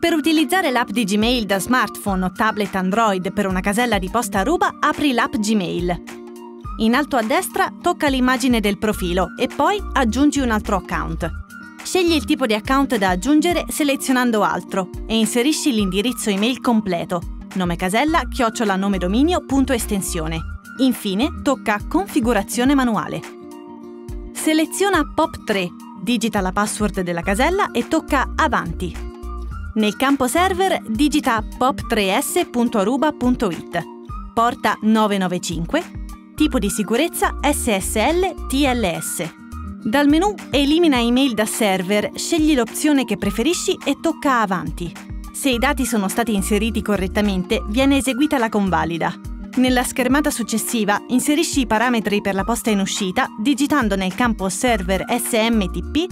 Per utilizzare l'app di Gmail da smartphone o tablet Android per una casella di posta Aruba, apri l'app Gmail. In alto a destra tocca l'immagine del profilo e poi aggiungi un altro account. Scegli il tipo di account da aggiungere selezionando Altro e inserisci l'indirizzo email completo: nome casella @nomedominio.estensione. Infine tocca Configurazione manuale. Seleziona POP3, digita la password della casella e tocca Avanti. Nel campo server digita pop3s.aruba.it, porta 995, tipo di sicurezza SSL TLS. Dal menu Elimina email da server, scegli l'opzione che preferisci e tocca Avanti. Se i dati sono stati inseriti correttamente, viene eseguita la convalida. Nella schermata successiva inserisci i parametri per la posta in uscita digitando nel campo server SMTP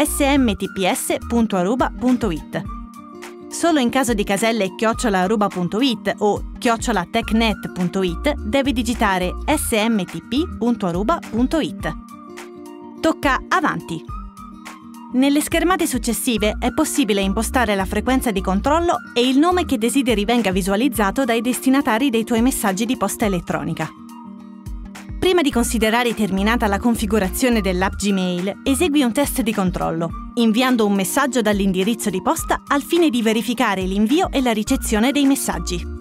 smtps.aruba.it. Solo in caso di caselle @aruba.it o @technet.it devi digitare smtp.aruba.it. Tocca Avanti. Nelle schermate successive è possibile impostare la frequenza di controllo e il nome che desideri venga visualizzato dai destinatari dei tuoi messaggi di posta elettronica. Prima di considerare terminata la configurazione dell'app Gmail, esegui un test di controllo, inviando un messaggio dall'indirizzo di posta al fine di verificare l'invio e la ricezione dei messaggi.